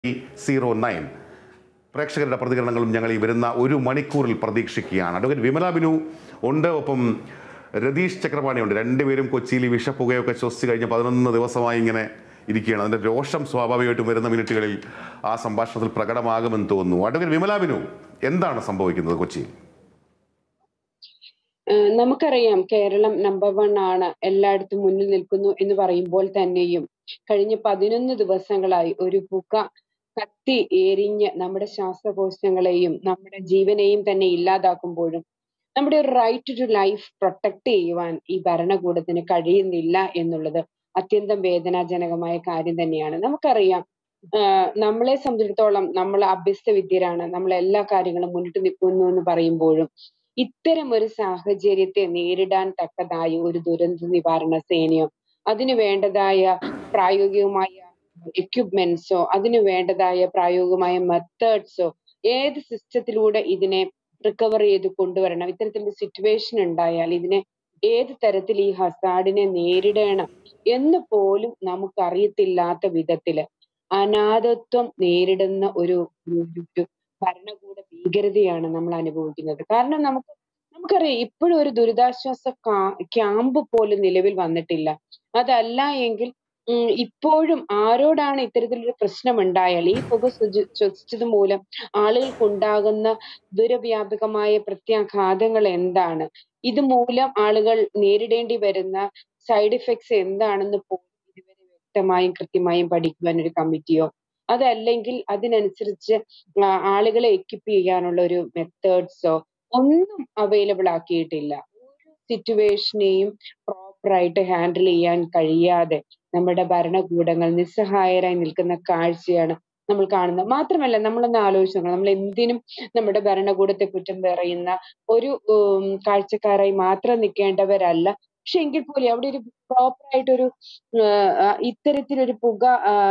09 പ്രേക്ഷകരുടെ പ്രതികരണങ്ങളും ഞങ്ങൾ ഈ വരുന്ന ഒരു മണിക്കൂറിൽ പ്രതീക്ഷിക്കുകയാണ്. അഡ്വക്കേറ്റ് വിമല ബിനു ഉണ്ട്, ഒപ്പം രതീഷ് ചക്രപാണിയുണ്ട്. രണ്ടുപേരും കൊച്ചിയിൽ വിഷപ്പുകയൊക്കെ ശ്വസിച്ച് കഴിഞ്ഞ് 11 ദിവസമായി ഇങ്ങനെ ഇരിക്കുകയാണ്. അതിൻ്റെ രോഷം സ്വാഭാവികമായിട്ടും വരുന്ന മിനിറ്റുകളിൽ ആ സംഭാഷണത്തിൽ പ്രകടമാകുമെന്ന് തോന്നുന്നു. അഡ്വക്കേറ്റ് വിമല ബിനു, എന്താണ് സംഭവിക്കുന്നത് കൊച്ചിയിൽ? നമുക്കറിയാം, കേരളം നമ്പർ 1 ആണ്, എല്ലായിടത്തും മുന്നിൽ നിൽക്കുന്നു എന്ന് പറയുമ്പോൾ തന്നെയും കഴിഞ്ഞ 11 ദിവസങ്ങളായി ഒരു പുക കത്തി എരിഞ്ഞ് നമ്മുടെ ശ്വാസകോശങ്ങളെയും നമ്മുടെ ജീവനെയും തന്നെ ഇല്ലാതാക്കുമ്പോഴും നമ്മുടെ ഒരു റൈറ്റ് ടു ലൈഫ് പ്രൊട്ടക്ട് ചെയ്യുവാൻ ഈ ഭരണകൂടത്തിന് കഴിയുന്നില്ല എന്നുള്ളത് അത്യന്തം വേദനാജനകമായ കാര്യം തന്നെയാണ്. നമുക്കറിയാം, നമ്മളെ സംബന്ധിച്ചിടത്തോളം നമ്മൾ അഭ്യസ്തവിദ്യരാണ്, നമ്മൾ എല്ലാ കാര്യങ്ങളും മുന്നിട്ട് നിൽക്കുന്നു എന്ന് പറയുമ്പോഴും ഇത്തരം ഒരു സാഹചര്യത്തെ നേരിടാൻ തക്കതായ ഒരു ദുരന്ത നിവാരണ സേനയോ അതിനു വേണ്ടതായ പ്രായോഗികമായ എക്യുപ്മെന്റ്സോ അതിനു വേണ്ടതായ പ്രായോഗികമായ മെത്തേഡ്സോ ഏത് സിസ്റ്റത്തിലൂടെ ഇതിനെ റിക്കവർ ചെയ്ത് കൊണ്ടുവരണം, ഇത്തരത്തിലൊരു സിറ്റുവേഷൻ ഉണ്ടായാൽ ഇതിനെ ഏത് തരത്തിൽ ഈ ഹസാഡിനെ നേരിടണം എന്ന് പോലും നമുക്കറിയത്തില്ലാത്ത വിധത്തില് അനാഥത്വം നേരിടുന്ന ഒരു ഭരണകൂട ഭീകരതയാണ് നമ്മൾ അനുഭവിക്കുന്നത്. കാരണം നമുക്കറിയാം, ഇപ്പോഴും ഒരു ദുരിതാശ്വാസ ക്യാമ്പ് പോലും നിലവിൽ വന്നിട്ടില്ല. അതല്ല എങ്കിൽ ഇപ്പോഴും ആരോടാണ് ഇത്തരത്തിലൊരു പ്രശ്നം ഉണ്ടായാൽ ഈ പുക ശ്വസിച്ചത് മൂലം ആളുകൾക്കുണ്ടാകുന്ന ദുരവ്യാപകമായ പ്രത്യാഘാതങ്ങൾ എന്താണ്, ഇതുമൂലം ആളുകൾ നേരിടേണ്ടി വരുന്ന സൈഡ് ഇഫക്ട്സ് എന്താണെന്ന് പോലും ഇതുവരെ വ്യക്തമായും കൃത്യമായും പഠിക്കുവാൻ ഒരു കമ്മിറ്റിയോ അതല്ലെങ്കിൽ അതിനനുസരിച്ച് ആളുകളെ എക്വിപ്പ് ചെയ്യാനുള്ള ഒരു മെത്തേഡ്സോ ഒന്നും അവൈലബിൾ ആക്കിയിട്ടില്ല. ഒരു സിറ്റുവേഷനെയും പ്രോപ്പറായിട്ട് ഹാൻഡിൽ ചെയ്യാൻ കഴിയാതെ നമ്മുടെ ഭരണകൂടങ്ങൾ നിസ്സഹായരായി നിൽക്കുന്ന കാഴ്ചയാണ് നമ്മൾ കാണുന്നത്. മാത്രമല്ല, നമ്മളൊന്ന് ആലോചിച്ച് നോക്കണം, നമ്മൾ എന്തിനും നമ്മുടെ ഭരണകൂടത്തെ കുറ്റം പറയുന്ന ഒരു കാഴ്ചക്കാരായി മാത്രം നിൽക്കേണ്ടവരല്ല. പക്ഷെ എങ്കിൽ പോലും അവിടെ ഒരു പ്രോപ്പറായിട്ടൊരു ഇത്തരത്തിലൊരു പുക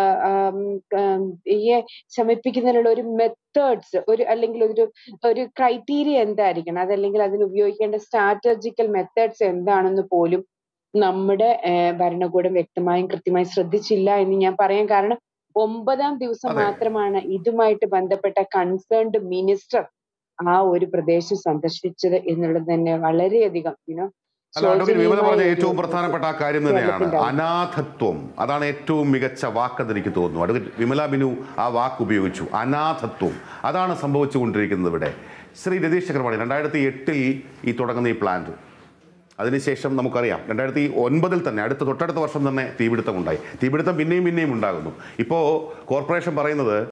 ശമിപ്പിക്കുന്നതിനുള്ള ഒരു മെത്തേഡ്സ് അല്ലെങ്കിൽ ഒരു ക്രൈറ്റീരിയ എന്തായിരിക്കണം, അതല്ലെങ്കിൽ അതിന് ഉപയോഗിക്കേണ്ട സ്ട്രാറ്റജിക്കൽ മെത്തേഡ്സ് എന്താണെന്ന് പോലും നമ്മുടെ ഭരണകൂടം വ്യക്തമായും കൃത്യമായും ശ്രദ്ധിച്ചില്ല എന്ന് ഞാൻ പറയാൻ കാരണം 9ാം ദിവസം മാത്രമാണ് ഇതുമായിട്ട് ബന്ധപ്പെട്ട കൺസേൺഡ് മിനിസ്റ്റർ ആ ഒരു പ്രദേശം സന്ദർശിച്ചത് എന്നുള്ളത് തന്നെ വളരെയധികം വിമല പറഞ്ഞ ഏറ്റവും പ്രധാനപ്പെട്ട ആ കാര്യം തന്നെയാണ് അനാഥത്വം. അതാണ് ഏറ്റവും മികച്ച വാക്കെന്ന് എനിക്ക് തോന്നുന്നു. അഡ്വക്കേറ്റ് വിമല ബിനു ആ വാക്ക് ഉപയോഗിച്ചു, അനാഥത്വം. അതാണ് സംഭവിച്ചുകൊണ്ടിരിക്കുന്നത് ഇവിടെ. ശ്രീ രതീഷ് ചക്രപാണി, 2008 ഈ തുടങ്ങുന്ന ഈ പ്ലാന്റ്, അതിനുശേഷം നമുക്കറിയാം 2009 തന്നെ തൊട്ടടുത്ത വർഷം തന്നെ തീപിടുത്തം ഉണ്ടായി. തീപിടുത്തം പിന്നെയും ഉണ്ടാകുന്നു. ഇപ്പോൾ കോർപ്പറേഷൻ പറയുന്നത്